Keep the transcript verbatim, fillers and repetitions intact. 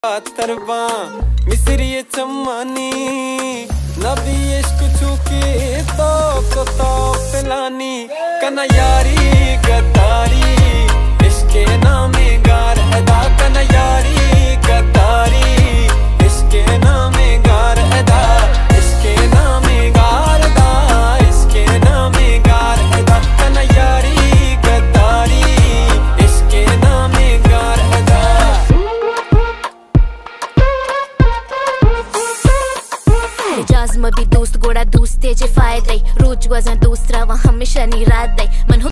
तरबा मिस्री चम्मानी नबी इश्क चुकी तो को तो पिलानी कना यारी गद्दारी इश्के नामे गार अदा कना यारी गद्दारी इश्के नामे गार अदा इश्के नामे गार अदा इश्के नामे गार अदा कना यारी गद्दारी इश्के नामे गार अदा Jazz मबी दोस्त गोड़ा दोस्त तेजे फायदे रोज वजन दोस्त रवा हमेशा नी रात दे मन